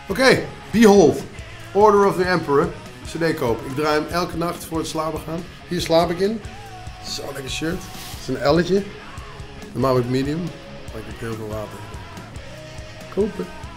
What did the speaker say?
Oké, Behold. Order of the Emperor. CD koop. Ik draai hem elke nacht voor het slapen gaan. Hier slaap ik in. Zo lekker shirt. Het is een L'tje. Normaal met medium. Maar ik heb heel veel water. Kopen.